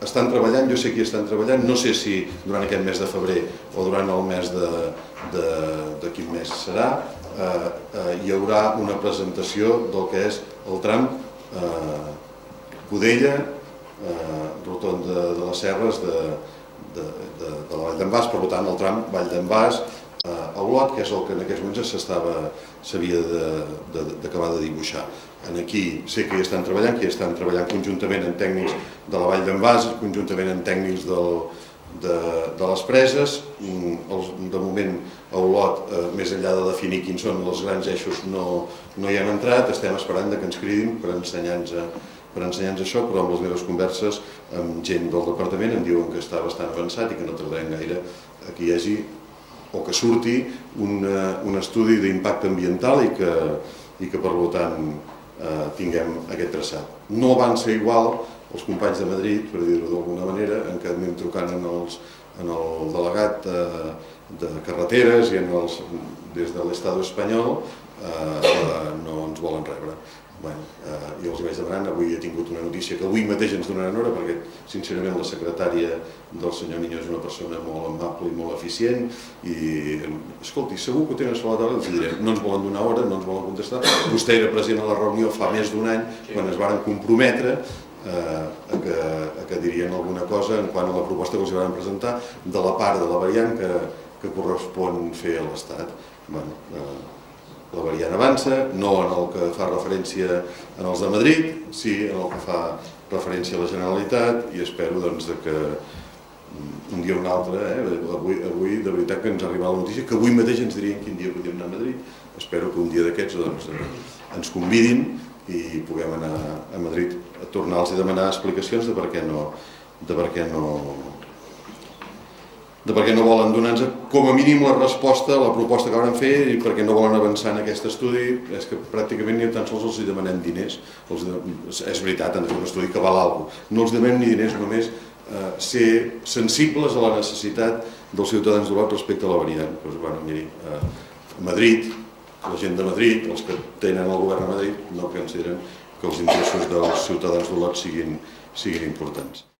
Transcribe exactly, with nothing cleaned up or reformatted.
estan treballant, jo sé que hi estan treballant, no sé si durant aquest mes de febrer o durant el mes de, de, de quin mes serà, eh, eh, hi haurà una presentació del que és el tram eh, Godella, eh, rotonda de les Serres de, de, de, de la Vall d'en Bas, per tant el tram Vall d'en Bas a Olot, que és el que en aquests moments s'havia d'acabar de dibuixar. Aquí sé que hi estan treballant, que hi estan treballant conjuntament amb tècnics de la Vall d'en Bas, conjuntament amb tècnics del, de, de les preses. De moment a Olot, eh, més enllà de definir quins són els grans eixos, no, no hi han entrat. Estem esperant que ens cridin per ensenyar-nos per ensenyar-nos això, però amb les meves converses amb gent del departament em diuen que està bastant avançat i que no tardarem gaire que hi hagi o que surti un, un estudi d'impacte ambiental i que, i que per tant eh, tinguem aquest traçat. No van ser igual els companys de Madrid, per dir-ho d'alguna manera, en què anem trucant en, els, en el delegat de, de carreteres i en els, des de l'Estado espanyol eh, no ens volen rebre. Bueno, eh, jo els vaig demanant, avui he tingut una notícia que avui mateix ens donaran hora perquè sincerament la secretària del senyor Niño és una persona molt amable i molt eficient i, escolti, segur que ho tenen a la taula, els diré, no ens volen donar hora, no ens volen contestar. Vostè era present a la reunió fa més d'un any quan es van comprometre eh, a, que, a que dirien alguna cosa en quant a la proposta que els van presentar de la part de la variant que, que correspon fer a l'Estat. Bueno, eh, la variant avança, no en el que fa referència en els de Madrid, sí en el que fa referència a la Generalitat i espero doncs, que un dia o un altre, eh, avui, avui de veritat que ens ha arribat la notícia que avui mateix ens dirien quin dia podíem anar a Madrid. Espero que un dia d'aquests doncs, ens convidin i puguem anar a Madrid a tornar-los a demanar explicacions de per què no, de per què no, de per què no volen donar-nos com a mínim la resposta a la proposta que van fer i per què no volen avançar en aquest estudi. És que pràcticament ni tan sols els demanem diners. Els de... És veritat, han de fer un estudi que val alguna cosa. No els demanem ni diners, només eh, ser sensibles a la necessitat dels ciutadans d'Olot respecte a la variant. Pues, bueno, miri, eh, a Madrid, la gent de Madrid, els que tenen el govern a Madrid, no consideren que els interessos dels ciutadans d'Olot siguin, siguin importants.